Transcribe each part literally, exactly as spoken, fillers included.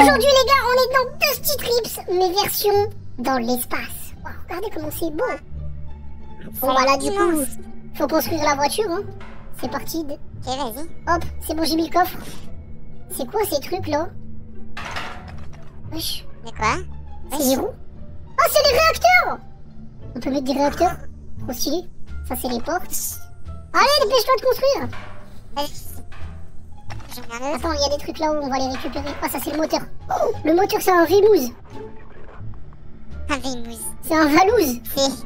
Aujourd'hui les gars, on est dans Dusty Trips, mais version dans l'espace. Wow, regardez comment c'est beau. Bon bah là du coup, faut construire la voiture, hein. C'est parti. De... Ok, vas-y. Hop, c'est bon, j'ai mis le coffre. C'est quoi ces trucs là? Wesh. De quoi? C'est les roues? Oh, c'est les réacteurs! On peut mettre des réacteurs? Trop stylé. Ça, c'est les portes. Allez, dépêche-toi de construire! Vas-y. Attends, il y a des trucs là où on va les récupérer. Ah, ça, c'est le moteur. Oh, le moteur, c'est un Vémouz. Un Vémouz. C'est un Valouz. C'est...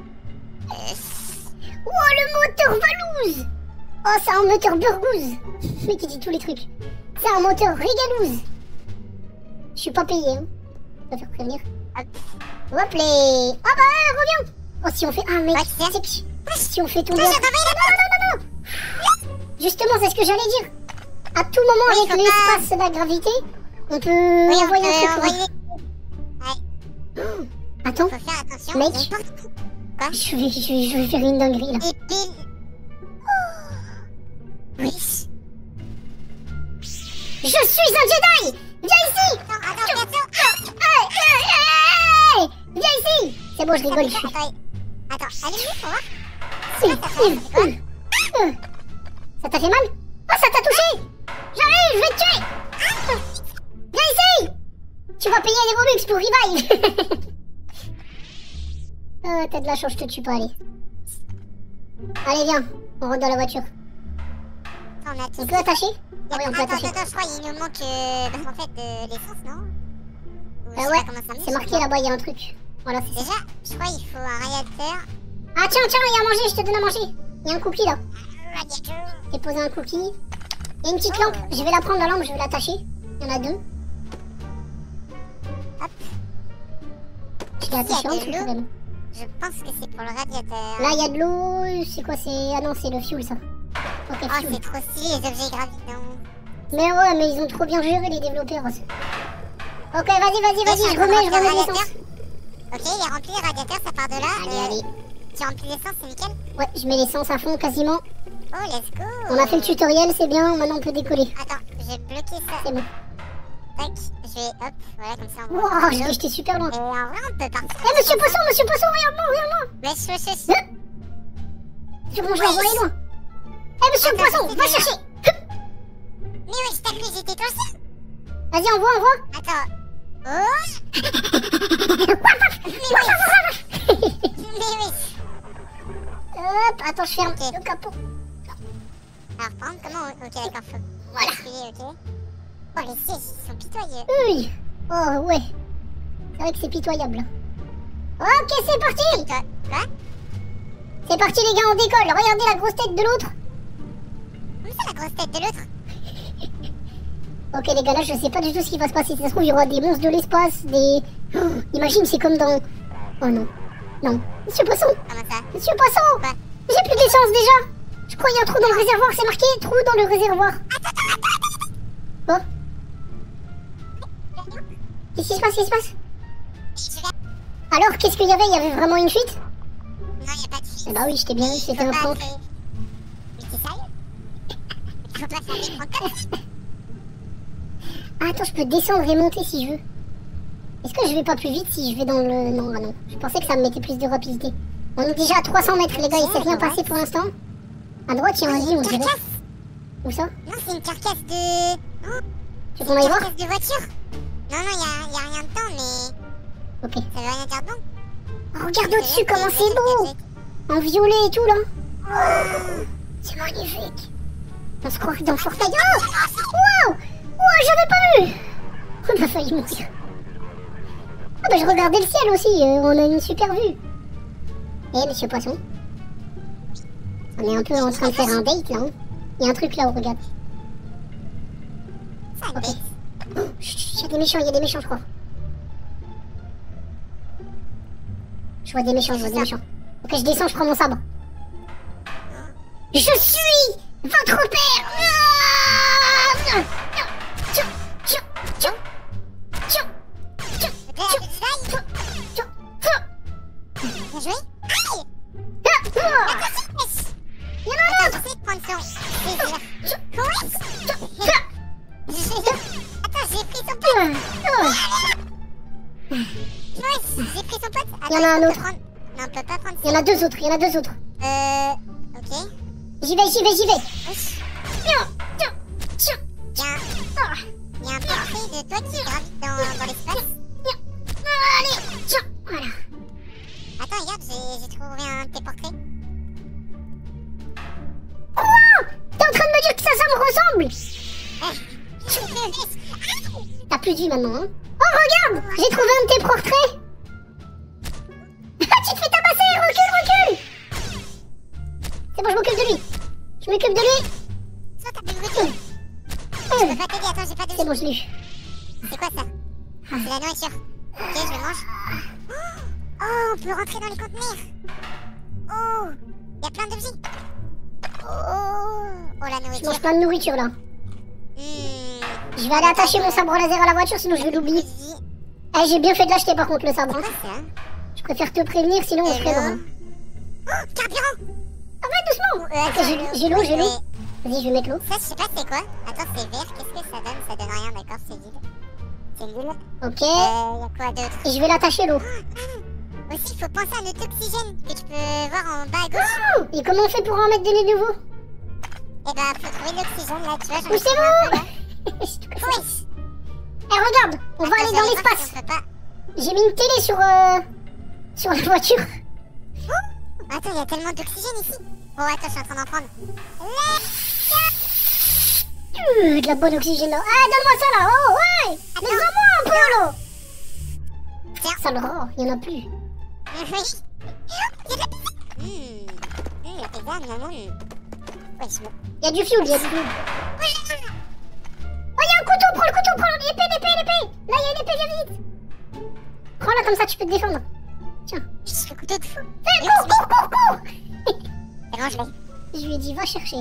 Oh, le moteur Valouz! Oh, c'est un moteur Burgouze. Le mec, il dit tous les trucs. C'est un moteur Régalouz. Je suis pas payé, hein. Je vais faire prévenir. Hop. Hop les... Ah bah, reviens. Oh, si on fait... Ah, mec, Ouais, c'est que... Si on fait tomber... Non, Non, non, non, non, non. Justement, c'est ce que j'allais dire. À tout moment, Oui, avec faut l'espace et la gravité, on peut Oui, on envoyer peut un truc. envoyer... Ouais. Attends, Faut faire attention. Mec. il y a une porte. Quoi? je vais, je, vais, je vais faire une dinguerie, là. Et pile... Oui. Je suis un Jedi. Viens ici. Non, attends, attention. Hey, hey, hey, hey. Viens ici. C'est bon, je rigole, je suis... Attends, attends, allez-y, faut voir. Si, Ça fait mal, c'est quoi? hum, hum. Ça t'a fait mal? Oh, ça t'a touché. J'arrive, je vais te tuer. Viens ici. Tu vas payer les Robux pour revive. euh, t'as de la chance, je te tue pas, allez. Allez, viens, on rentre dans la voiture. On a tout. On peut attacher? Ah oui, on peut Attends, attacher. attends, je crois qu'il nous manque euh, bah, en fait de l'essence, non? Ou je Euh, sais ouais, pas comment ça marche, c'est marqué mais- là-bas, il y a un truc. Voilà, c'est ça. Déjà, je crois qu'il faut un réacteur. Ah tiens, tiens, il y a à manger, je te donne à manger. Il y a un cookie là. Un radiateur. J'ai posé un cookie. Il y a une petite lampe, je vais la prendre la lampe, je vais l'attacher. Il y en a deux. Hop. Je l'ai attaché Il y a en de dessous l'eau. quand même. Je pense que c'est pour le radiateur. Là, il y a de l'eau. C'est quoi? C'est... Ah non, c'est le fuel ça. Ok, Oh, fuel. c'est trop stylé les objets gravitants. Mais ouais, mais ils ont trop bien géré les développeurs. Ok, vas-y, vas-y, vas-y, Laisse je un remets, je peu remets remplir l'essence. Ok, il est rempli le radiateur, ça part de là. Allez, Euh, allez. Tu remplis l'essence, c'est nickel. Ouais, je mets l'essence à fond quasiment. Oh, let's go. On a fait le tutoriel, c'est bien, maintenant on peut décoller. Attends, j'ai bloqué ça. C'est bon. Tac, je vais hop, voilà, comme ça on voit. Wow, je l'ai jeté super loin. Et en vrai, on peut partir. Eh, monsieur Poisson, monsieur Poisson, regarde-moi, regarde-moi. Wesh, wesh, wesh. Sur mon je vais envoyer loin. Eh, monsieur Attends, Poisson, c'est va de chercher. Mais wesh, t'as cru que j'étais toi aussi? Vas-y, envoie, envoie. Attends. Oh. Mais wesh. Hop, attends, je ferme Ok. le capot. Alors, prendre comment? Ok, d'accord, faut Voilà. basculer, ok. Oh, les sièges, ils sont pitoyeux. Oui. Oh, ouais. C'est vrai que c'est pitoyable. Ok, c'est parti. Toi, quoi? C'est parti, les gars, on décolle. Regardez la grosse tête de l'autre. Comment ça, la grosse tête de l'autre? Ok, les gars, là, je sais pas du tout ce qui va se passer. Si ça se trouve, il y aura des monstres de l'espace, des... Oh, imagine, c'est comme dans... Oh non. Non. Monsieur Poisson. Comment ça? Monsieur Poisson. Quoi? J'ai plus d'essence, déjà. Je crois qu'il y a un trou dans le réservoir. C'est marqué trou dans le réservoir. Oh. Qu'est-ce qui se passe? Qu'est-ce qui se passe? Je vais... Alors, qu'est-ce qu'il y avait? Il y avait vraiment une fuite? Non, y'a pas de fuite. Eh bah oui, je t'ai bien vu, c'était Faut un pas prank. créer- Mais t'es sérieux? Faut pas faire des pranks comme ça. Ah, attends, je peux descendre et monter si je veux. Est-ce que je vais pas plus vite si je vais dans le... Non, ah non. Je pensais que ça me mettait plus de rapidité. On est déjà à trois cents mètres, les gars, il s'est rien passé pour l'instant. À droite, il y a un lit, on dirait. Carcasse? Où ça? Non, c'est une carcasse de... Oh, Tu veux qu'on aille voir? carcasse de voiture? Non, non, y'a, y'a rien dedans, mais... Ok. Ça veut rien dire de bon. Oh, regarde au-dessus comment c'est beau! En violet et tout, là. Oh. C'est magnifique. On se croirait dans Fortnite. Oh! Wow! Wow, j'avais pas vu! On a failli mourir. Ah bah je regardais le ciel aussi, euh, on a une super vue. Eh, monsieur Poisson. On est un peu en train de faire un date, là. Hein. Il y a un truc là-haut, regarde. Ça Ok. bête. Oh, chut, il y a des méchants, il y a des méchants, je crois. Je vois des méchants, je vois des méchants. Ok, je descends, je prends mon sabre. Je suis votre père. Ah! Tchou, tchou, tchou, tchou, tchou, Le père de Jedi? tchou, tchou. Bien joué. Aïe! Ah! Ah! Attention, wesh! Il y en a un Attends, autre. j'essaie de prendre son plaisir. Tchou, Wesh! tchou, tchou. Attends, j'ai pris son père! Ah! Ouais, j'ai pris son pote. Il y en a un autre. Prendre... Non, on peut pas prendre Il y en a deux autres, il y en a deux autres. Euh... Ok. J'y vais, j'y vais, j'y vais. Wesh. Tiens, tiens, tiens. Il y a un... Ah, Il y a un portrait de toi qui gravite dans, dans l'espace. tiens. Allez, tiens, voilà. Attends, regarde, j'ai j'ai trouvé un de tes portraits. Quoi? T'es en train de me dire que ça, ça me ressemble? Eh. T'as plus de vie maintenant, hein? Oh, regarde! J'ai trouvé un de tes portraits! Tu te fais tabasser! Recule, recule! C'est bon, je m'occupe de lui! Je m'occupe de lui! Soit t'as plus de recul. Je peux pas t'aider, attends, j'ai pas de vie. C'est bon, je l'ai eu. C'est quoi ça? C'est la nourriture. Ok, je le mange. Oh, on peut rentrer dans les conteneurs. Oh, il y a plein d'objets. Oh, oh la Je nourriture. mange plein de nourriture, là. Hmm. Je vais aller attacher mon sabre laser à la voiture, sinon je vais l'oublier. Eh, j'ai bien fait de l'acheter, par contre, le sabre. C'est hein. quoi ça? Je préfère te prévenir, sinon on se fait drôle. Oh, carburant. Ah ouais, doucement! Euh, Ok, j'ai- j'ai l'eau, j'ai l'eau. Mais Vas-y, je vais mettre l'eau. ça, je sais pas c'est quoi. Attends, c'est vert. Qu'est-ce que ça donne? Ça donne rien, d'accord, c'est vide. C'est nul. Ok. Euh, y'a quoi d'autre? Et je vais l'attacher, l'eau. Aussi, il faut penser à notre oxygène que tu peux voir en bas à gauche. Oh, et comment on fait pour en mettre des nouveaux? Et bah, faut trouver l'oxygène là, tu vois. j'en ai Poussez-vous! trouvé un peu, là. Eh, Wesh. regarde! On va Attends, aller je dans vais aller voir l'espace! si on peut pas. J'ai mis une télé sur, euh, sur la voiture. Attends, il y a tellement d'oxygène ici. Oh, attends, je suis en train d'en prendre. Euh, de la bonne oxygène là. Ah, donne-moi ça là! Oh, ouais! Mais donne-moi un peu là! Tiens. Ça le rend, il y en a plus. Oui. Il y a de la pizza. Hum. Hum, la pizza, non, non. Ouais, je me... Il y a du fuel, il y a du fuel. Oh, il y a un couteau! Prends le couteau! Prends l'épée, l'épée, l'épée! Là, il y a une épée, viens vite! Prends-la comme ça, tu peux te défendre. Tiens. Je le couteau de fou. Fais, cours, cours, cours, cours! C'est bon, je l'ai. Je lui ai dit, va chercher.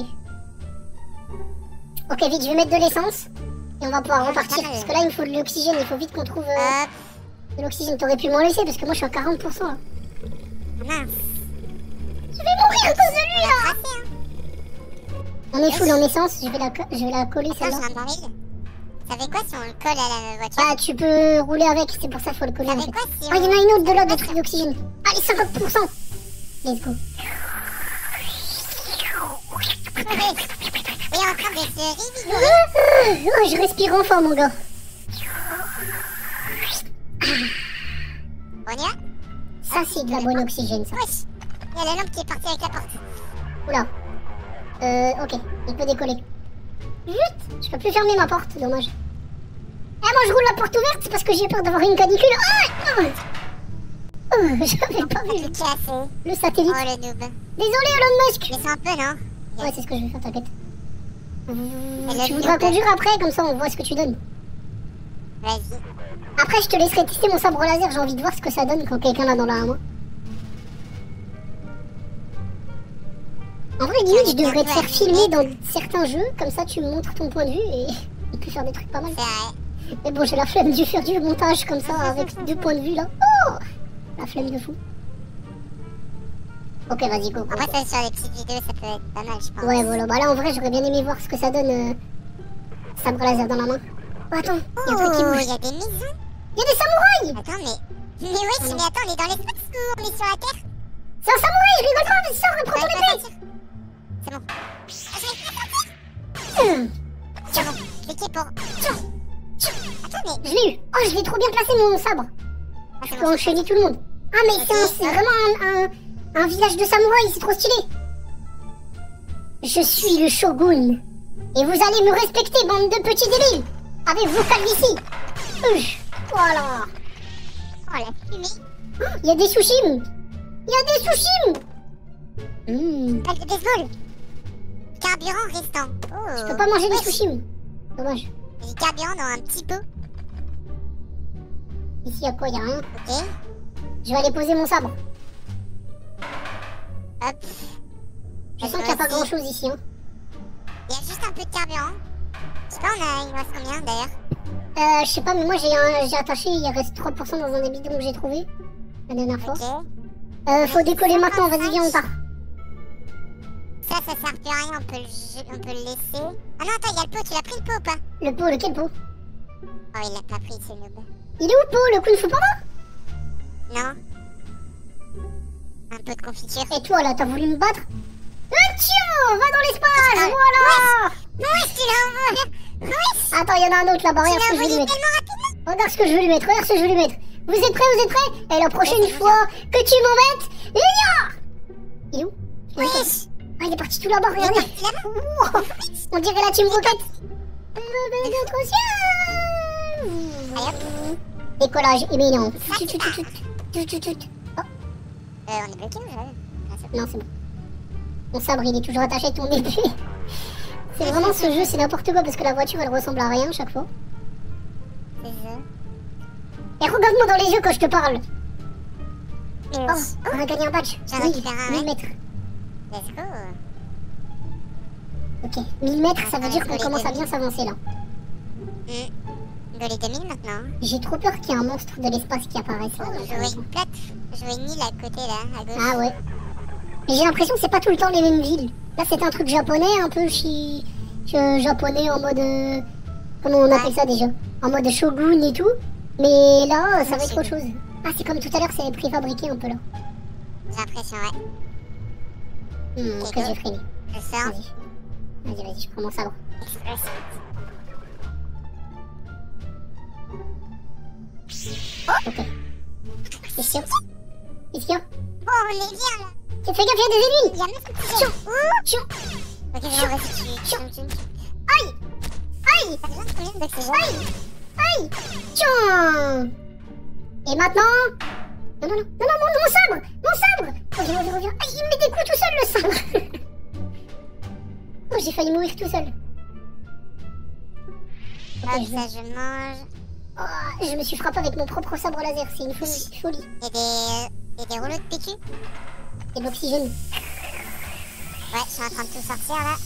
Ok, vite, je vais mettre de l'essence. Et on va pouvoir repartir. Parce que là, il me faut de l'oxygène. Il faut vite qu'on trouve euh, Hop. de l'oxygène. T'aurais pu m'en laisser parce que moi, je suis à quarante pour cent là. Mince. Je vais mourir à cause de lui là! Tracé, hein. On est full en essence. Je vais la, co- je vais la coller Attends, celle-là. j'ai un baril. Ça fait quoi si on le colle à la voiture? Ah, tu peux rouler avec. C'est pour ça qu'il faut le coller Ça en fait fait. quoi si Ah, il y en a on... une autre de là, de trucs d'oxygène. Allez, cinquante pour cent! Let's go. Il est en train de se rivigorer. Oh, je respire enfin, mon gars. On y va? Ça, c'est de la bonne oxygène, ça. Wesh. Il y a la lampe qui est partie avec la porte. Oula. Euh, ok. Il peut décoller. Zut! Je peux plus fermer ma porte, dommage. Eh, moi, je roule la porte ouverte, c'est parce que j'ai peur d'avoir une canicule. Ah! Oh, oh, j'avais pas vu Le cassé. le satellite. Oh, le noob. Désolé, Elon Musk. Mais c'est un peu, non? Ouais, c'est ce que je vais faire, t'inquiète. le Tu voudras noob. conduire après, comme ça on voit ce que tu donnes. Vas-y. Après, je te laisserai tester mon sabre laser, j'ai envie de voir ce que ça donne quand quelqu'un l'a dans la main. En vrai, limite, je devrais te faire filmer dans certains jeux, comme ça tu montres ton point de vue et on peut faire des trucs pas mal. C'est vrai. Mais bon, j'ai la flemme de faire du montage comme ça avec deux points de vue là. Oh! La flemme de fou. Ok, vas-y, go, go. Après, ça, sur les petites vidéos, ça peut être pas mal, je pense. Ouais, voilà. Bah là, en vrai, j'aurais bien aimé voir ce que ça donne. Euh... Sabre laser dans la main. Oh, attends, il y a un truc qui Oh, bouge. il y a des maisons. Il y a des samouraïs! Attends, mais... Mais wesh, Ah non. mais attends, on est dans l'espace ou on est sur la Terre? C'est un samouraï, je rigole pas, vas-y, sors, prends ton Ouais, épée! pas sortir. C'est bon. Ah, j'arrive pas à sortir. Hum, C'est bon. Cliquez pour... Tiens. Tiens. Attends, mais... Je l'ai eu. Oh, je l'ai trop bien placé, mon sabre. Ah, Je c'est peux bon. enchaîner tout le monde. Ah, mais c'est un- c'est vraiment un, un, un village de samouraïs, c'est trop stylé. Je suis le shogun. Et vous allez me respecter, bande de petits débiles. Avec vos calvities. Uch, voilà. Oh, la fumée. Il y a des sushis. Il y a des sushis. Hum. Balle de baseball. Carburant restant. Oh. Je peux pas manger des Wesh. sushis. Dommage. J'ai du carburant dans un petit pot. Ici, il y a quoi? Il y a rien. Ok. Je vais aller poser mon sabre. Hop. Je sens qu'il n'y a pas grand chose ici. Hein. Il y a juste un peu de carburant. Je sais pas, on a... il nous reste combien d'ailleurs? Euh, je sais pas, mais moi j'ai un... j'ai attaché, il reste trois pour cent dans un des bidons que j'ai trouvé la dernière fois. Ok. Euh, faut décoller maintenant, vas-y, viens, on part. Ça, ça sert plus à rien, on peut le, je- on peut le laisser. Ah non, attends, il y a le pot, tu l'as pris le pot ou pas? Le pot, lequel pot? Oh, il l'a pas pris, ce noob. Il est où, Po, le Kung Fu Panda? Non. Un peu de confiture. Et toi, là, t'as voulu me battre? Ah, tiens, va dans l'espace, voilà. Ouais, tu l'as envoyé. Ouais. Attends, il y en a un autre là-bas, regarde ce que je vais lui mettre. Regarde ce que je vais lui mettre, regarde ce que je vais lui mettre. Vous êtes prêts, vous êtes prêts? Et la prochaine ouais, fois que tu m'embêtes, il y a... Il est où? Wesh. Ah, il est parti tout là-bas, regardez. Wow. On dirait la Team Rocket. Le notre ciel. Décollage imminent. Oh. Euh, on est bloqué ou j'arrive? Non, c'est bon. Mon sabre, il est toujours attaché à ton épée. C'est vraiment ce jeu, c'est n'importe quoi parce que la voiture, elle ressemble à rien chaque fois. C'est ça. Et regarde-moi dans les yeux quand je te parle. Oh, oh, on a gagné un badge. J'en Oui, récupère un, mille ouais. mètres. Let's go. Ok, mille mètres, ça veut Ah, dire qu'on les commence à deux bien s'avancer là. Mmh. Go les deux mille maintenant. J'ai trop peur qu'il y ait un monstre de l'espace qui apparaisse là. Oh, je vois une plate. Je vois une île à côté là, à gauche. Ah ouais. Mais j'ai l'impression que c'est pas tout le temps les mêmes villes. Là, c'est un truc japonais, un peu chi... chi- japonais en mode... euh, Comment on appelle ça déjà? En mode shogun et tout. Mais là, ça va être autre chose. Ah, c'est comme tout à l'heure, c'est préfabriqué un peu là. J'ai l'impression, ouais. Hmm, Ok, que go. j'ai freiné. Je sors. Vas-y. Vas-y, vas-y, je prends mon sabre. Express. Ok. C'est sûr? Qu'est-ce qu'il y a? Oh, on est bien là. Fais gaffe, il y a des ennemis! Il y a même un petit jeu. Tiens! Ok, je vais vas-y, tu tu tu tu. Aïe! Aïe! T'as besoin de combien d'oxygène? Aïe! Aïe! Tiens! Et maintenant? Non, non, non, non, non, mon, mon sabre! Mon sabre! Reviens, reviens, reviens. Aïe, il me met des coups tout seul, le sabre! Oh, j'ai failli mourir tout seul. Ok, Hop, je... ça je mange. Oh, je me suis frappé avec mon propre sabre laser, c'est une folie. folie. Il y a des... Il y a des rouleaux de P Q. Et de l'oxygène. Ouais, je suis en train de tout sortir là.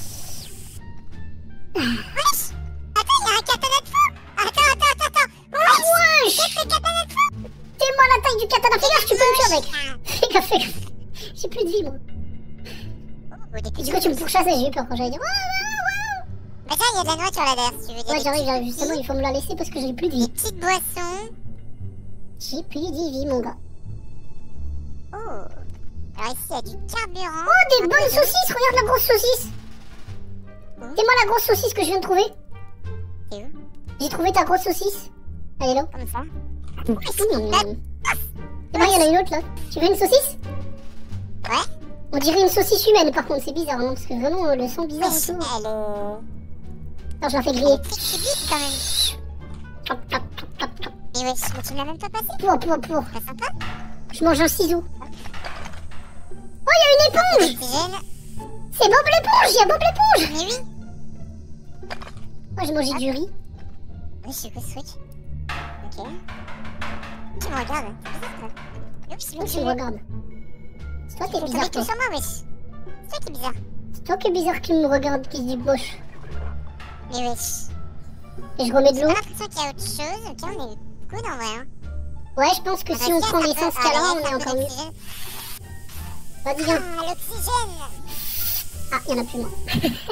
Wesh! Attends, il y a un katana de feu! Attends, attends, attends, attends! Ah, wesh! Qu'est-ce que le katana de feu? T'es-moi la taille du katana, fais gaffe, tu peux me tuer avec! Fais gaffe, fais gaffe! J'ai plus de vie, moi. Oh, des Et petits du coup, tu me pourchassais, j'ai eu peur quand j'allais dire. Mais tiens, il y a de la noix sur la derrière si tu veux. Il y a Ouais, des j'arrive, petits j'arrive, justement, il faut me la laisser parce que j'ai plus de vie. Des petites boissons. J'ai plus de vie, mon gars. Oh. Alors ici, il y a du carburant. Oh, des Un bonnes peu de- saucisses, regarde la grosse saucisse! Où? C'est-moi la grosse saucisse que je viens de trouver. C'est où? J'ai trouvé ta grosse saucisse. Elle est là. Comme ça. Mmh. C'est moi, il y en a une autre là. Tu veux une saucisse? Ouais. On dirait une saucisse humaine par contre, c'est bizarre, non? Parce que vraiment, euh, le son bizarre Wesh, et tout. elle est... Attends, je la fais griller. Elle est très cubique quand même. Chop, chop, chop, chop, chop. Mais wesh, mais tu me l'as même pas passé. Pour, pour, pour. C'est sympa. Je mange un ciseau. Oh, il y a une éponge! L'oxygène. C'est Bob l'éponge! Il y a Bob l'éponge! Mais oui. Moi, j'ai mangé du riz. Oui, c'est quoi ce truc? Ok. Tu me regardes. C'est bizarre, toi. Oups, Oh, tu me regardes. C'est toi qui es Tu bizarre, fais toi. tout sur moi, wesh. C'est toi qui est bizarre. C'est toi qui es bizarre qui me regarde, qui se dit moche. Mais wesh. Et je remets de J'ai l'eau. pas l'impression qu'il y a autre chose. Ok, on est good en vrai. Hein. Ouais, je pense que si on prend l'essence qu'il y a là, on est encore mieux. Vas-y, viens. Ah, l'oxygène. Ah, il y en a plus, moi.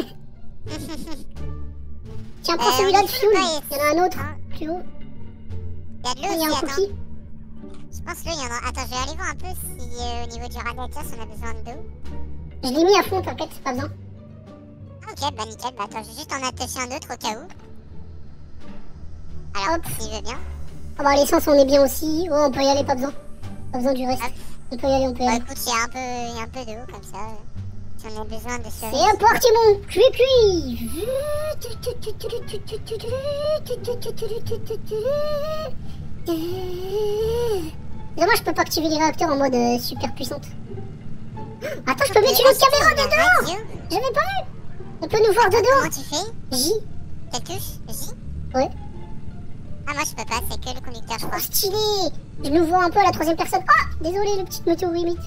Tiens, prends Euh, celui-là on de est fuel. pas Il y en a un autre, Ah. plus haut. Il y a de Ah, il y l'eau a un aussi, attends. cookie. Je pense que là, il y en a... Attends, je vais aller voir un peu si euh, au niveau du radiateur, si on a besoin d'eau. Je l'ai mis à fond, t'inquiète, c'est pas besoin. Ok, bah nickel. Bah attends, je vais juste en attacher un autre au cas où. Alors, Hop. s'il veut bien. Ah bah, l'essence, on est bien aussi. Oh, on peut y aller, pas besoin. Pas besoin du reste. Hop. On peut y aller, on peut y Bah aller. écoute, il y a un peu, il y a un peu d'eau comme ça. euh, Si on a besoin de C'est survie. parti, mon cuit-cuit. Dommage, je peux pas activer les réacteurs en mode euh, super puissante. Attends, je peux mettre une autre caméra de dehors. J'avais pas vu. On peut nous voir de Comment dehors. tu fais? J. Quelle touche? J? Ouais. Ah, moi je peux pas, c'est que le conducteur, je Oh, crois. stylé. Je nous vois un peu à la troisième personne. Ah, désolé, le petit météorite.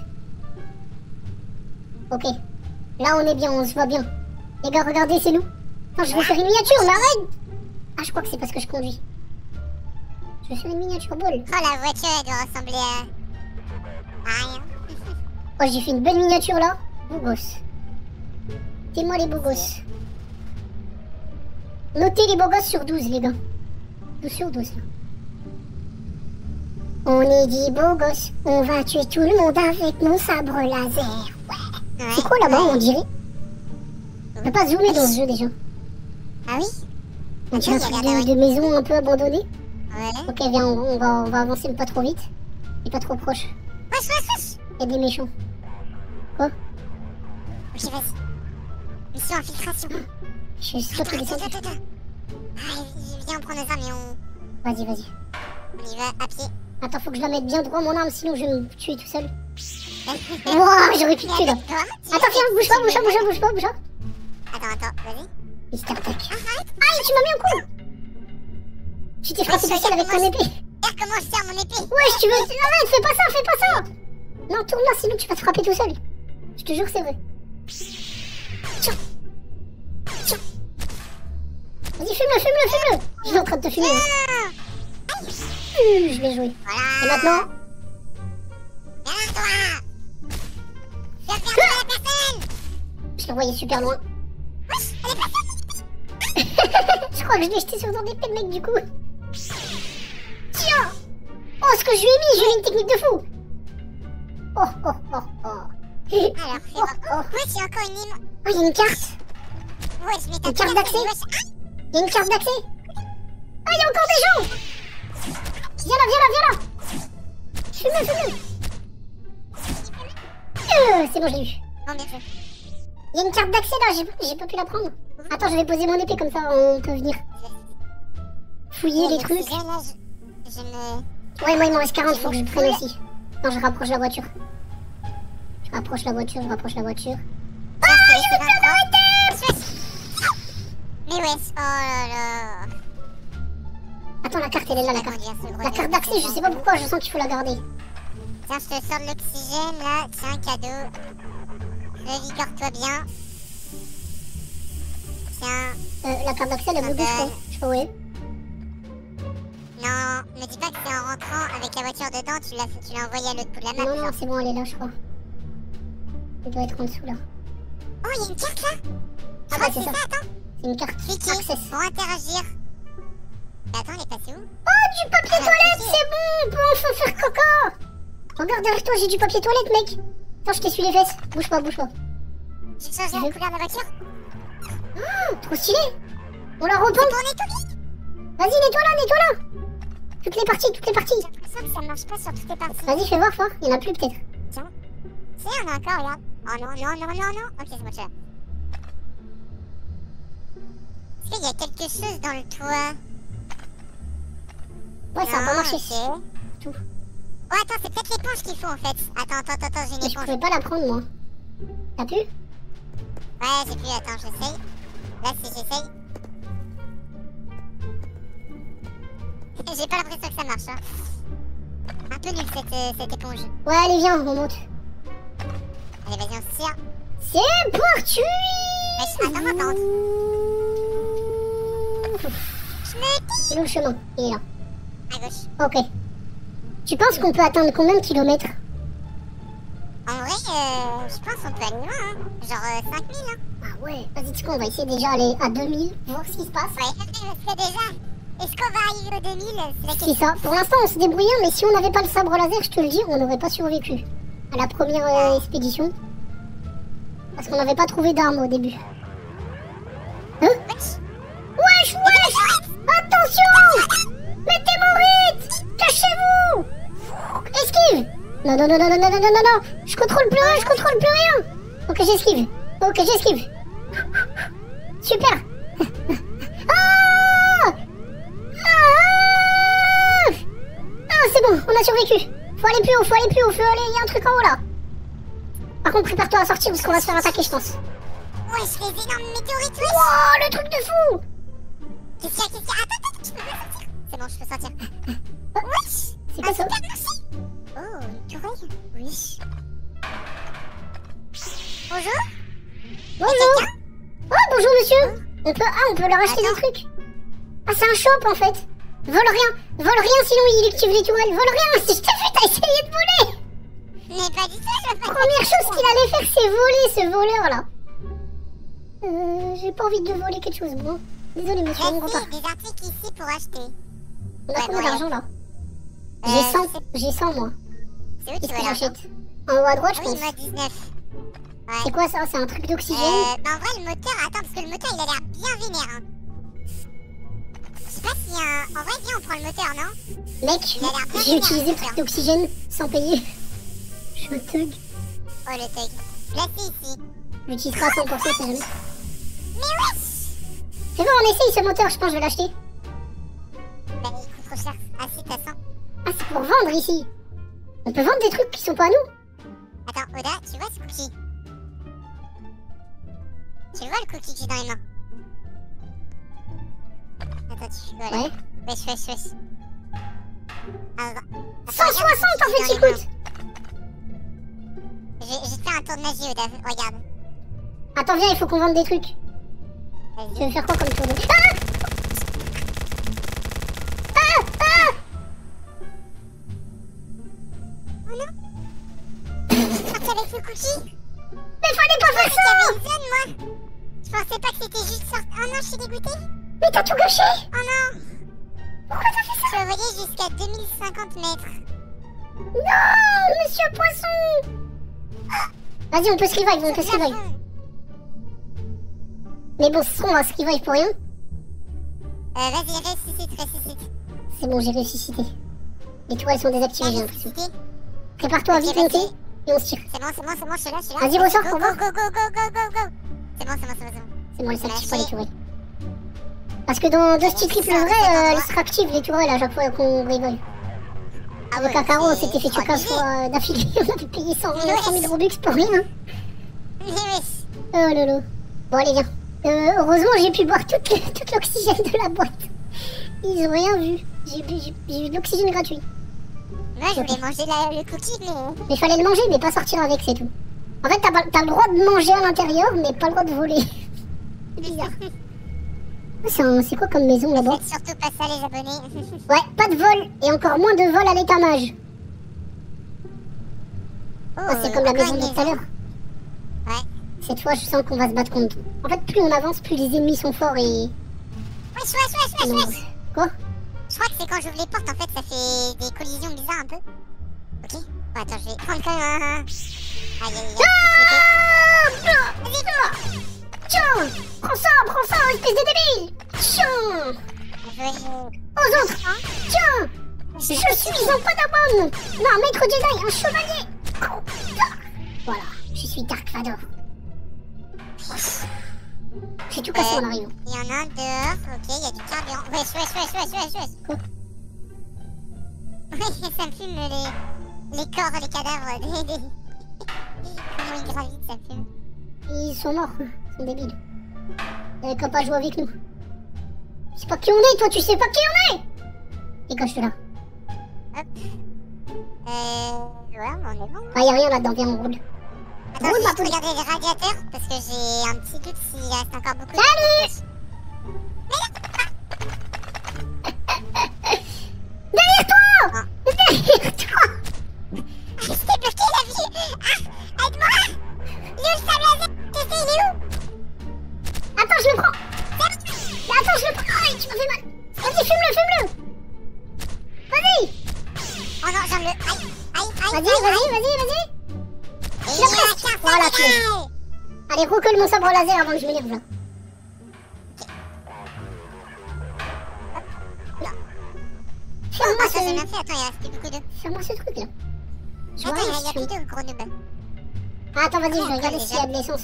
Ok. Là, on est bien, on se voit bien. Les gars, regardez, c'est nous. Attends, je vais faire une miniature, on arrête. Ah, je crois que c'est parce que je conduis. Je vais faire une miniature ball. Oh, la voiture, elle doit ressembler à... à rien. Oh, j'ai fait une belle miniature là. Beau gosse. C'est moi les beaux gosses. Notez les beaux gosses sur douze, les gars. Douceur, douceur. On est dit beau gosse, on va tuer tout le monde avec nos sabres laser. Ouais. Ouais. C'est quoi là-bas, on dirait? On peut pas zoomer dans ce jeu déjà. Ah oui? On dirait un truc de, de maison un peu abandonnée. Ouais. Ok, viens, on, on, va, on va avancer, mais pas trop vite. Et pas trop proche. Wesh, wesh, wesh! Il y a des méchants. Quoi? Ok, vas-y. Mission infiltration. Je suis sûr qu'il Attends, descend. attends, attends. Ah, viens, on prend nos armes et on... Vas-y, vas-y. On y va à pied. Attends, faut que je la mette bien droit mon arme, sinon je vais me tuer tout seul. Wouah, j'aurais pu te tuer là. Toi, tu- Attends, viens, bouge pas, bouge pas, bouge pas, bouge pas, bouge pas. Attends, attends, vas-y. Mister Tac. Ah, arrête! Aïe, tu m'as mis un coup. Tu t'es frappé du ciel avec ton épée. Regarde comment je sers mon épée! Wesh, tu veux... Arrête, fais pas ça, fais pas ça. Non, tourne-là, sinon tu vas te frapper tout seul. Je te jure que c'est vrai. Tiens. Tiens. Vas-y, fume-le, fume-le, fume-le. Je suis en train de te fumer. Là. Ah, Hum, je l'ai joué. voilà! Et maintenant... Viens là, toi! Fais faire tomber la personne! Je l'ai envoyé super loin. Wesh, elle est passée! Je crois que je l'ai jeté sur ton épée, le mec, du coup. Tiens. Oh, ce que je lui ai mis, je lui ai mis une technique de fou. Oh, oh, oh, oh. Alors, fais Oh, voir. oh. Wesh, il y a encore une lim... Oh, il y a une carte. Wesh, mais t'as Une carte d'accès. Wesh, ah! Il y a une carte d'accès. Ah, il y a encore des gens. Viens là, viens là, viens là. Fume-le, fume-le. Euh, c'est bon, je l'ai eu. Bon, bien joué. Il y a une carte d'accès là, j'ai j'ai pas pu la prendre. Attends, je vais poser mon épée comme ça, on peut venir fouiller les trucs. Là, je... je me... Ouais, moi il m'en reste quarante, faut que je prenne aussi. Non, je rapproche la voiture. Je rapproche la voiture, je rapproche la voiture. Ah, il veut plus m'arrêter! Mais wesh, oh là là. Attends, la carte elle est là, la carte. La carte d'accès, je sais pas pourquoi, je sens qu'il faut la garder. Tiens, je te sors de l'oxygène là. Tiens, cadeau. Revigore-toi bien. Tiens. Euh, la carte d'accès, elle est bleue, je crois. Je sais pas où elle est. Non, me dis pas que c'est en rentrant avec la voiture dedans, tu l'as tu l'as envoyé à l'autre bout de la map. Non, non, genre. c'est bon, elle est là, je crois. Elle doit être en dessous là. Oh, il y a une carte là. Ah, Je bah, crois que c'est c'est ça. ça, attends. C'est une carte Cliquez access. pour interagir. Mais attends, elle est passée où? Oh, du papier Ah, toilette, ok. c'est bon, on peut enfin faire caca. Regarde derrière toi, j'ai du papier toilette, mec. Attends, je t'essuie les fesses. Bouge pas, bouge pas. J'ai changé la couleur de la voiture. Oh, trop stylé. On la repeint. Pour nettoyer. Vas-y, nettoie-la, nettoie-la. Toutes les parties, toutes les parties. J'ai l'impression que ça marche pas sur toutes les parties. Vas-y, fais voir, fort. Il y en a plus peut-être. Tiens. Si, on a encore, regarde. Oh non, non, non, non, non. Ok, c'est bon, tu l'as. Est-ce qu'il y a quelque chose dans le toit? Ouais, ça a pas Non, marché. ok. Tout. Oh, attends, c'est peut-être l'éponge qu'il faut en fait. Attends, attends, attends, attends, j'ai une Mais je éponge. pouvais pas la prendre, moi. T'as pu? Ouais, j'ai pu, attends, j'essaye. Là, si j'essaye. J'ai pas l'impression que ça marche, hein. Un peu nul cette, euh, cette éponge. Ouais, allez, viens, on monte. Allez, vas-y, on se tire. C'est parti. Wesh, attends-moi, par contre. Je me dis. C'est où le chemin? Il est là. À gauche. Ok. Tu penses qu'on peut atteindre combien de kilomètres? En vrai, euh, je pense qu'on peut aller loin, hein. Genre euh, cinq mille, hein. Ah ouais, vas-y, tu sais quoi, on va essayer déjà aller à deux mille, voir ce qui se passe. Ouais, parce que déjà, est-ce qu'on va arriver aux deux mille? C'est la C'est question. ça. Pour l'instant, on se débrouillait, mais si on n'avait pas le sabre laser, je te le dis, on n'aurait pas survécu à la première euh, expédition. Parce qu'on n'avait pas trouvé d'armes au début. Hein? Wesh. Wesh, wesh! Attention! Mettez mon rythme! Cachez-vous! Esquive! Non, non, non, non, non, non, non, non, non, non! Je contrôle plus rien, je contrôle plus rien! Ok, j'esquive. Ok, j'esquive. Super! Ah! Ah! Ah, c'est bon, on a survécu. Faut aller plus haut, faut aller plus haut, faut aller, il y a un truc en haut là. Par contre, prépare-toi à sortir parce qu'on va se faire attaquer, je pense. Wesh, les énormes météorites, wesh. Wow, le truc de fou! Qu'est-ce qu'il y a, qu'est-ce qu'il y a? Attends, attends, je peux pas sortir. C'est bon, je peux sortir. Wesh. C'est quoi Ah, ça? super, merci. Oh, une tourelle? Oui. Bonjour. Bonjour! Oh, bonjour monsieur! On peut, ah, on peut leur acheter Attends. des trucs. Ah, c'est un shop en fait. Vole rien, vole rien sinon il active les tourelles. Vole rien, si je t'ai vu, t'as essayé de voler! Mais pas du tout, je veux pas. Première chose qu'il allait faire, c'est voler ce voleur là. Euh, j'ai pas envie de voler quelque chose, bon. Désolé monsieur, on repart. Voici des articles ici pour acheter. On a Ouais, combien bon, d'argent là? Euh, J'ai cent, c'est- j'ai cent moi. C'est où tu Qu'est-ce vois que l'argent? j'achète? En haut à droite, Ah je oui, pense. moi dix-neuf. Ouais. C'est quoi ça? C'est un truc d'oxygène? Euh, bah en vrai, le moteur, attends, parce que le moteur il a l'air bien vénère. Hein. Je sais pas s'il y a un. En vrai, viens, on prend le moteur, non? Mec, Il a l'air bien j'ai vénère, utilisé le le truc moteur. d'oxygène sans payer. Je me thug. Oh le thug. Placé ici. J'utiliserai à cent pour cent si jamais. Mais wesh! C'est bon, on essaye ce moteur, je pense que je vais l'acheter. Bah, il coûte trop cher. Ah si, t'as cent. Ah, c'est pour vendre ici. On peut vendre des trucs qui sont pas à nous. Attends, Oda, tu vois ce cookie? Tu le vois le cookie que j'ai dans les mains? Attends, tu fais quoi là? Ouais. Wesh, wesh, wesh. Ah, bah. cent soixante en fait, il coûte. Je vais, je vais te faire un tour de magie, Oda. Regarde. Attends, viens, il faut qu'on vende des trucs. Tu Vas-y. veux faire quoi comme tour de... Ah Ah Ah Oh non! Je suis partie avec le cookie! Mais fallait pas faire Je pensais qu'il y ça. avait une zone, moi! Je pensais pas que c'était juste sorti. Oh non, je suis dégoûtée! Mais t'as tout gâché. Oh non! Pourquoi t'as fait ça? Je peux voler jusqu'à deux mille cinquante mètres. Non, monsieur Poisson. Vas-y, on peut se revive, on peut se revive. Plafond. Mais bon, ce on va se revive pour rien. Euh, vas-y, ressuscite, ressuscite. C'est bon, j'ai ressuscité. Les toiles sont désactivées, j'ai l'impression. Ressuscité. Prépare-toi à Ok, vite vas-y. monter et on se tire. C'est bon, c'est bon, c'est bon, je suis là, je suis là. Vas-y, ressors Go, pour go, voir. go, go, go, go, go, go, go. C'est bon, c'est bon, c'est bon, c'est bon. C'est bon, elle s'active pas Lâchez. les tourelles. Parce que dans Dusty Triple vrai, euh, elles se réactivent les tourelles à chaque fois qu'on revive. Ah Avec ouais, un carreau, on c'est s'était fait tuer quinze abusé. fois euh, d'affilée. On avait payé cent mille Robux pour rien. Mais wesh. Oh lolo. Bon, allez, viens. Euh, heureusement, j'ai pu boire toute, le- toute l'oxygène de la boîte. Ils ont rien vu. J'ai bu- j'ai- j'ai eu de l'oxygène gratuit. Moi, je voulais manger la- le cookie, mais. Mais fallait le manger, mais pas sortir avec, c'est tout. En fait, t'as pas- t'as le droit de manger à l'intérieur, mais pas le droit de voler. C'est bizarre. C'est un- c'est quoi comme maison là-bas? Faites surtout pas ça, les abonnés. Ouais, pas de vol, et encore moins de vol à l'étamage. Oh, Ah, c'est comme la encore maison une de tout à l'heure. Ouais. Cette fois, je sens qu'on va se battre contre. En fait, plus on avance, plus les ennemis sont forts et. Wesh, wesh, wesh, wesh, wesh. Quoi? Je crois que c'est quand j'ouvre les portes, en fait, ça fait des collisions bizarres un peu. Ok. Bon, attends, je vais prendre quand même un. Aïe, aïe, aïe. Ah! Vas-y, Tiens! Prends ça, prends ça, espèce de débile! Tiens! jouer. Aux autres! Tiens! Je suis un Padawan! Non, un maître Jedi, un chevalier! Voilà, je suis Dark Vador. J'ai tout cassé en arrivant. Il y en a un dehors, ok, il y a du carburant. Wesh, wesh, wesh, wesh, wesh, wesh. Quoi? Ouais, ça me fume les, les corps, les cadavres des... des... Comment ils gravitent, ça me fume. Ils sont morts, ils sont débiles. Ils n'avaient qu'à pas jouer avec nous. Je sais pas qui on est, toi, tu sais pas qui on est! Dégage-toi là. Hop. Euh... Ouais, on est bon. Ah, y'a rien là-dedans, viens, on roule. Attends, Roule, je vais ma juste poule. regarder les radiateurs, parce que j'ai un petit doute s'il reste encore beaucoup de... Salut! Derrière toi! Ah. Derrière toi! Ah, je t'ai bloqué la vie. Ah, aide-moi. Il est où le sable laser? Tu sais, il est où? Attends, je le prends! Attends, je le prends! Aïe, tu m'as fait mal! Vas-y, fume-le, fume-le! Vas-y! Oh non, j'aime le... Aïe, aïe, aïe, Vas-y, aïe, vas-y, aïe. vas-y, vas-y! Et Il a il y a presque. qu'un Voilà, seul tu l'as. égal. Allez, recolle mon sabre laser avant que je me lève là. Ferme-moi Oh, ça j'ai ce... même fait. Attends, il reste plus beaucoup d'eau. Ferme-moi ce truc là. Je Attends, vois il y rien, a, il y a je plus suis- d'eau, gros noob. Ah, attends, vas-y, je vais Comment on regarder fait s'il y a de l'essence.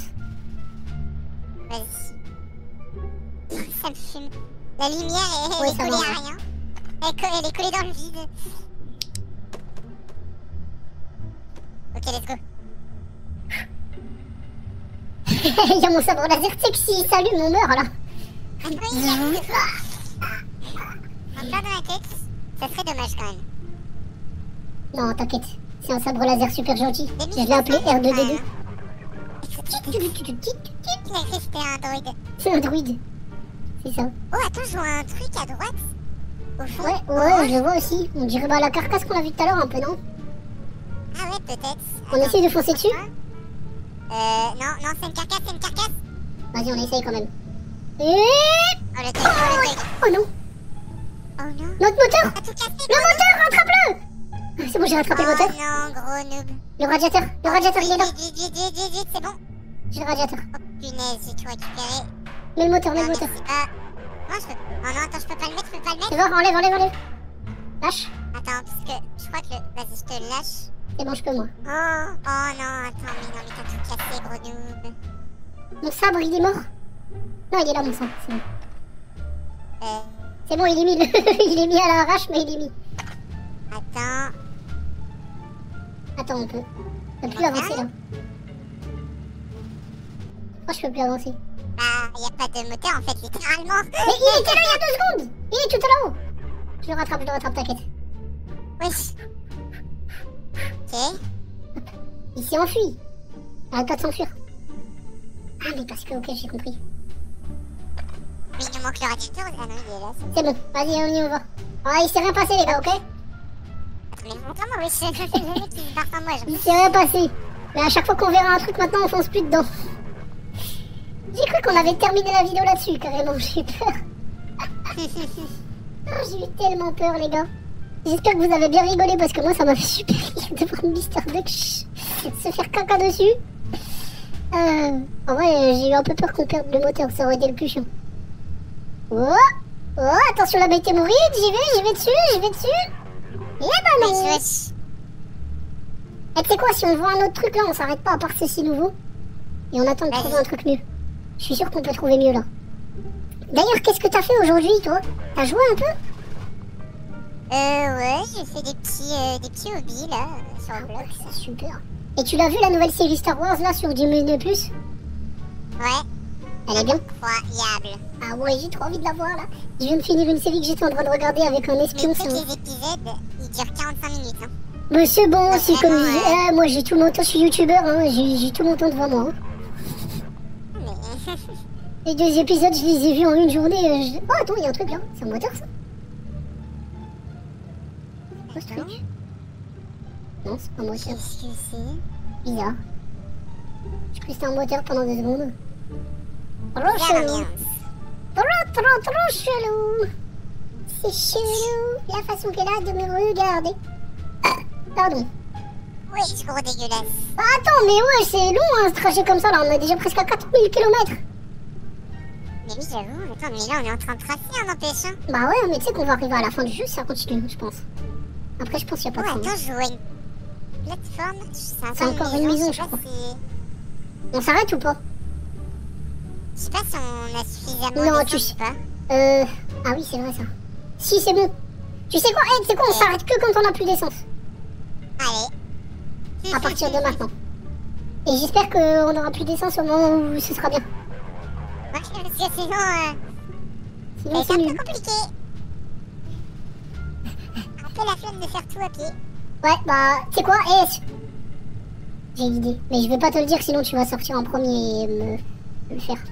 Vas-y. Ça me fume. La lumière est, Oui, elle est ça collée va. à rien. Elle est, co- elle est collée dans le vide. Ok, let's go. Il y a mon sabre laser, tu sais que s'il s'allume, on meurt là. Ah oui, il y a beaucoup de fois. En plein dans la tête, ça serait dommage quand même. Non, t'inquiète. C'est un sabre laser super gentil. Des Je l'ai appelé R deux D deux. Il a écrit que c'était un droïde. C'est un druide. C'est ça. Oh, attends, je vois un truc à droite. Au fond. Ouais, ouais, je le vois aussi. On dirait bah, la carcasse qu'on a vue tout à l'heure un peu, non? Ah ouais, peut-être. On Attends. essaye de foncer dessus? Euh, non, non, c'est une carcasse, c'est une carcasse. Vas-y, on essaye quand même. Et... Oh, le truc, oh, le truc. Oh non! Oh non. Notre moteur. T'as tout cassé, Le moteur, rattrape-le. C'est bon, j'ai rattrapé oh, le moteur. non, gros noob. Le radiateur, le radiateur, il est là. Vite, vite, vite, vite, vite, c'est bon. J'ai le radiateur. Oh punaise, j'ai tout récupéré. Mets le moteur, mets le Non, moteur. merci. Ah. Non, je peux... Oh non, attends, je peux pas le mettre, je peux pas le mettre. Tu vois, enlève, enlève, enlève. Lâche. Attends, parce que je crois que le... Vas-y, je te le lâche. C'est bon, je peux, moi. Oh, oh non, attends, mais non, mais t'as tout cassé, gros noob. Mon sabre, il est mort. Non, il est là, mon sabre. C'est bon. Euh... C'est bon, il est mis. Il est mis à l'arrache, mais il est mis. Attends... Attends, on peut. On peut plus avancer, là. Oh, je peux plus avancer. Bah, y a pas de moteur, en fait, littéralement. Mais il était là il y a deux secondes. Il est tout là-haut. Je le rattrape, je le rattrape, t'inquiète. Wesh. Ok. Il s'est enfui. Arrête pas de s'enfuir. Ah, mais parce que, ok, j'ai compris. Mais il nous manque le radiateur. Ah non, il est là, c'est bon. C'est bon, vas-y, on y va. Ah, il s'est rien passé, les gars, ok? Attends, mais montre-moi, wesh. Le mec, il se barre par moi, Il s'est rien passé. Mais à chaque fois qu'on verra un truc, maintenant, on fonce plus dedans. J'ai cru qu'on avait terminé la vidéo là-dessus, carrément, j'ai eu peur. Oh, j'ai eu tellement peur, les gars. J'espère que vous avez bien rigolé, parce que moi, ça m'a fait super rire de voir Mister Duck se faire caca dessus. Euh, en vrai, j'ai eu un peu peur qu'on perde le moteur, ça aurait été le plus chiant. Oh, oh, attention la météorite, j'y vais, j'y vais dessus, j'y vais dessus. Et bah non. Wesh. Et tu sais quoi, si on voit un autre truc là, on s'arrête pas à part c'est si nouveau. Et on attend de Vas-y. trouver un truc mieux. Je suis sûr qu'on peut trouver mieux là. D'ailleurs, qu'est-ce que t'as fait aujourd'hui, toi? T'as joué un peu? Euh, ouais, j'ai fait des petits, euh, des petits hobbies, là, euh, sur le blog. C'est super. Et tu l'as vu la nouvelle série Star Wars là sur Disney plus? Ouais. Elle est bien. Incroyable. Ah ouais, j'ai trop envie de la voir là. Je viens de finir une série que j'étais en train de regarder avec un Mais espion. tu sais c'est que un- les épisodes, ils durent quarante-cinq minutes, hein. Mais c'est bon, Ouais, c'est comme je vraiment, dis. ouais. Ah, moi j'ai tout mon temps, je suis youtubeur, hein. j'ai j'ai tout mon temps devant moi. Hein. Mais... Les deux épisodes, je les ai vus en une journée. euh, je- Oh, attends, il y a un truc là. C'est un moteur ça? C'est quoi ce truc? Non, c'est pas un moteur. Qu'est-ce que c'est? Bizarre. Je cru que c'était un moteur pendant deux secondes. Trop Bien chelou. ambiance. Trop, trop, trop chelou. C'est chelou. La façon qu'elle a de me regarder. Ah, pardon. Oui, je gros dégueulasse. Ah, attends, mais ouais, c'est long hein, ce trajet comme ça là. On est déjà presque à quatre mille kilomètres. Mais oui, j'avoue. Attends, mais là, on est en train de tracer, hein, n'empêche, hein. Bah ouais, mais tu sais qu'on va arriver à la fin du jeu, ça continue, je pense. Après, je pense qu'il n'y a Oh, pas de fin. attends, je vois une plateforme. C'est un C'est peu encore une maison, je je sais pas crois. si... On s'arrête ou pas? Je sais pas si on a suffisamment Non, d'essence tu sais. ou pas. Euh... Ah oui, c'est vrai ça. Si, c'est bon. Tu sais quoi, hey, tu sais quoi, on s'arrête que quand on a plus d'essence. Allez. À partir de maintenant. Et j'espère qu'on aura plus d'essence au moment où ce sera bien. Ouais, parce que sinon, euh, Sinon, c'est c'est un peu nul. compliqué. Un peu la flemme de faire tout à pied. Ouais, bah, tu sais quoi, hey, j'ai une idée. Mais je vais pas te le dire, sinon tu vas sortir en premier et me, me le faire.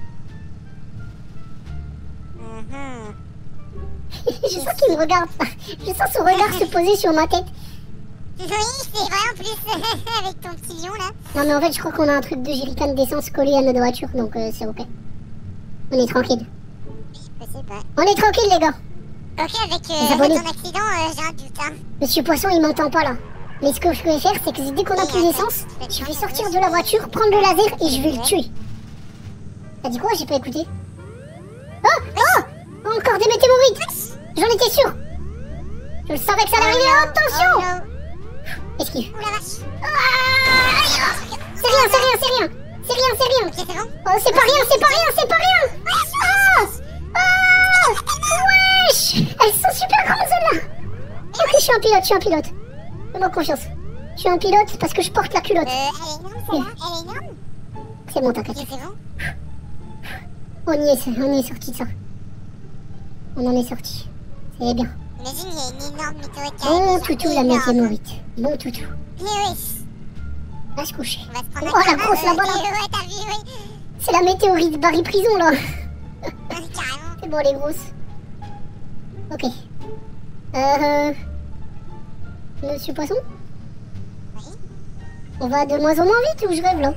Mhm. Je sens qu'il me regarde. Je sens son regard se poser sur ma tête. Oui, c'est vrai en plus, avec ton petit lion là. Non, mais en fait, je crois qu'on a un truc de jerrycan d'essence collé à notre voiture, donc euh, c'est ok. On est tranquille. Je sais pas. On est tranquille, les gars. Ok, avec, Les euh, abonnés. avec ton accident, euh, j'ai un but, hein. Monsieur Poisson, il m'entend pas là. Mais ce que je vais faire, c'est que dès qu'on a plus d'essence, je vais sortir de la voiture, prendre le laser et je vais le tuer. T'as dit quoi? J'ai pas écouté. Oh! Oh! Encore des météorites! J'en étais sûr! Je le savais que ça allait arriver. Oh, Attention! oh, no. Esquive. Oh la vache. Ah! C'est rien, c'est rien, c'est rien! C'est rien, c'est rien! Ok, c'est bon. Oh, c'est pas rien, c'est pas rien, c'est pas rien! Ah! Ah! Wesh! Elles sont super grandes celles-là! Ok, je suis un pilote, je suis un pilote. Fais-moi confiance. Je suis un pilote parce que je porte la culotte. Euh, elle est énorme celle-là, elle est énorme. C'est bon, t'inquiète. Ok, c'est bon. On y est, on y est sorti de ça. On en est sorti. C'est bien. Imagine, il y a une énorme météorite qui Bon arrive, toutou, genre la énorme. météorite. Bon toutou. Mais oui, Va se coucher. on va se prendre Oh, un la grosse câlin, là-bas, euh, là. Ouais, t'as vu, oui. C'est la météorite Barry Prison, là. Carrément. C'est bon, les grosses. Ok. Euh... Monsieur Poisson? Oui. On va de moins en moins vite ou je rêve, là?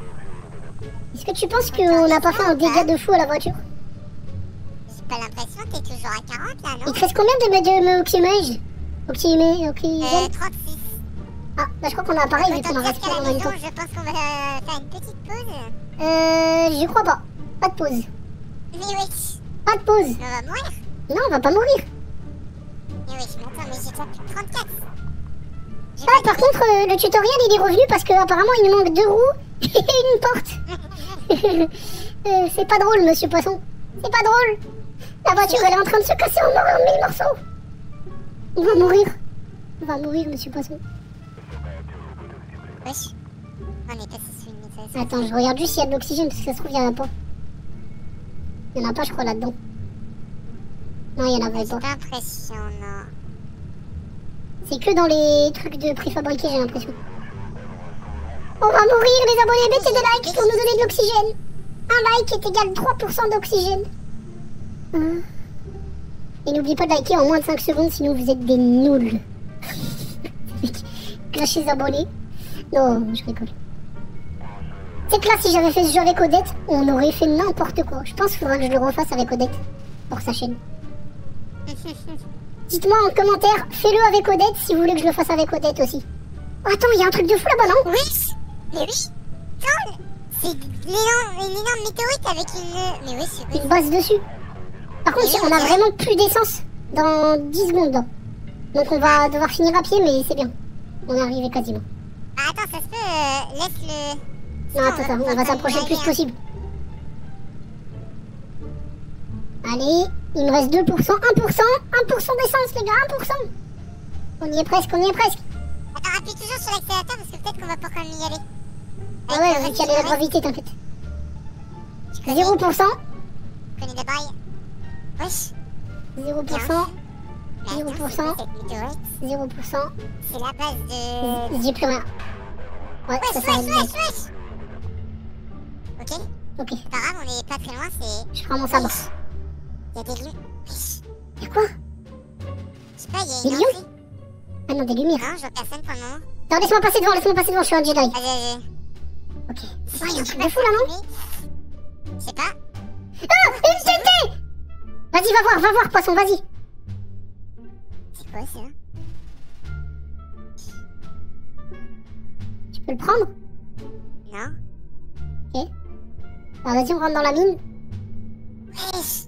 Est-ce que tu penses qu'on n'a pas fait un dégât de fou à la voiture? J'ai pas l'impression, genre à quarante là, non? Il te reste combien de de oxymage? Oxymé, oxygène? Euh, trente-six. Ah, bah je crois qu'on a pareil vu qu'on a Autant dire respiré qu'à en la même maison, temps. je pense qu'on va euh, faire une petite pause. Euh, j'y crois pas. Pas de pause. Mais oui, Pas de pause. on va mourir. Non, on va pas mourir. Mais oui, mais attends, mais j'ai déjà plus de trente-quatre. J'ai Ah, pas par contre, euh, le tutoriel il est revenu parce qu'apparemment il nous manque deux roues et une porte. euh, c'est pas drôle, monsieur Poisson. C'est pas drôle. La voiture elle est en train de se casser en mor- en mille morceaux. On va mourir. On va mourir, monsieur Poisson. Wesh. On est passé sur une méthode. Attends, je regarde juste s'il y a de l'oxygène parce que ça se trouve il y en a pas. Il y en a pas, je crois, là-dedans. Non, il y en avait J'ai pas. pas l'impression, non. C'est que dans les trucs de préfabriqués, j'ai l'impression. On va mourir, les abonnés. Mettez des likes pour nous donner de l'oxygène. Un like est égal à trois pour cent d'oxygène. Hein. Et n'oubliez pas de liker en moins de cinq secondes, sinon vous êtes des nuls. Clashez les abonnés. Non, je rigole. C'est que là, si j'avais fait ce jeu avec Odette, on aurait fait n'importe quoi. Je pense qu'il faudra que je le refasse avec Odette pour sa chaîne. Dites-moi en commentaire, fais-le avec Odette si vous voulez que je le fasse avec Odette aussi. Oh, attends, il y a un truc de fou là-bas, non? Oui. Mais oui. Non. C'est l'énorme, une énorme météorite avec une... Mais oui, c'est vrai. Une base dessus. Par contre, on a vraiment plus d'essence dans dix secondes. Là. Donc on va devoir finir à pied, mais c'est bien. On est arrivé quasiment. Ah, attends, ça se peut, euh, laisse le... Non, attends, attends, on va s'approcher le plus possible. Allez, il me reste deux pour cent, un pour cent, un pour cent d'essence, les gars, un pour cent. On y est presque, on y est presque. Attends, appuie toujours sur l'accélérateur parce que peut-être qu'on va pas quand même y aller. Ah ouais, vu qu'il y a la gravité, t'inquiète. zéro pour cent. Je connais des bails. Wesh. zéro pour cent. Mais zéro pour cent. attends, cette météorite, zéro pour cent. c'est la base de... J'ai plus rien. Ouais, Wesh, ça wesh, s'arrête bien. wesh, wesh. Ok, Ok, c'est pas grave, on est pas très loin, c'est... je prends mon sabre. Il y a des lumières. Wesh. Y'a quoi? Je sais pas, il y a Des une lions? entrée. Ah non, des lumières. Non, je vois personne pour le moment. Attends, laisse-moi passer devant, laisse-moi passer devant, je suis un Jedi. Vas-y, vas-y. Ok. Ah, y'a un truc de fou là, non? Je sais pas. Ah, une T T! Vas-y, va voir, va voir, poisson, vas-y. C'est quoi ça? Tu peux le prendre? Non. Ok. Alors vas-y, on rentre dans la mine. Wesh.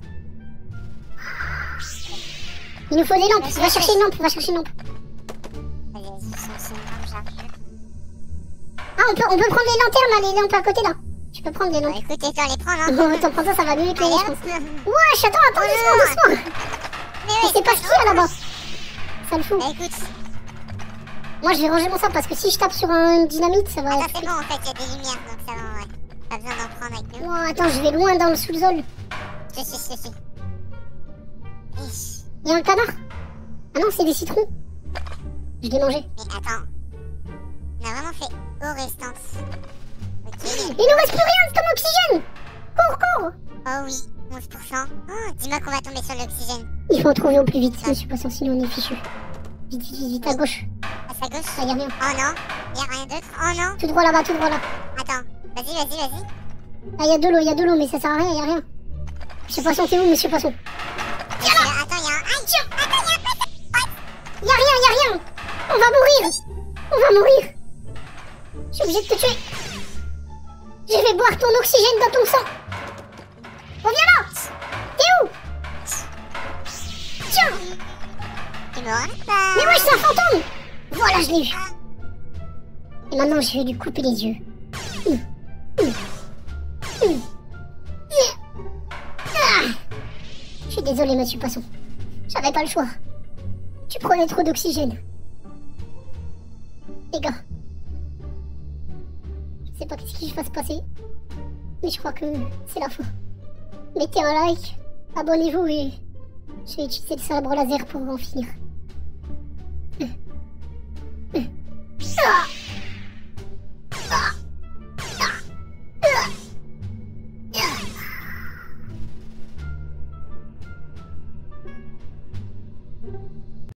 Il nous faut des lampes. Va chercher une lampe, va chercher une lampe. Vas-y, vas-y, je cherche une lampe, j'arrive. Ah, on peut, on peut prendre les lanternes là, les lampes à côté là. Tu peux prendre des Bah lampes. écoute, et toi les prendre, hein. Bon, attends, prends ça, ça va mieux éclairer, je pense. Allez, hop. Wesh, attends, attends, doucement, doucement. Mais Mais ouais, c'est pas ce qu'il y a là-bas. Ça le fout. Bah écoute, Moi, je vais ranger mon sabre parce que si je tape sur un- une dynamite, ça va attends, être... c'est bon en fait, il y a des lumières, donc ça va, ouais. Pas besoin d'en prendre avec nous. Oh, attends, je vais loin dans le sous-sol. Je suis, je suis. Wesh. Il y a un canard. Ah non, c'est des citrons. Je l'ai mangé. Mais attends. On a vraiment fait eau restante. Ok. Il nous reste plus rien de ton oxygène. Cours, cours. Oh oui, onze pour cent. Oh, dis-moi qu'on va tomber sur l'oxygène. Il faut en trouver au plus vite. Je suis pas sûr, sinon on est fichu. Vite, vite, vite, vite, à gauche. À sa gauche. Ah, y a rien. Oh non, y a rien d'autre. Oh non. Tout droit là-bas, tout droit là. Attends, vas-y, vas-y, vas-y. Ah, y a de l'eau, y a de l'eau, mais ça sert à rien, y a rien. Monsieur Poisson, t'es où, monsieur Poisson? Attends, y a un. Aïe, tiens. Attends, y a un. Y a rien, y a rien. On va mourir. On va mourir. Je suis obligé de te tuer. Je vais boire ton oxygène dans ton sang. Reviens là. T'es où? Tiens. Tu me rates pas. Mais wesh, c'est un fantôme. Voilà, je l'ai eu. Et maintenant, je vais lui couper les yeux. Hum, hum, hum. Ah. Je suis désolé, monsieur Poisson. J'avais pas le choix. Tu prenais trop d'oxygène. Les gars. Je sais pas ce qui va se passer. Mais je crois que c'est la fin. Mettez un like. Abonnez-vous et je vais utiliser le sabre laser pour en finir. Ah.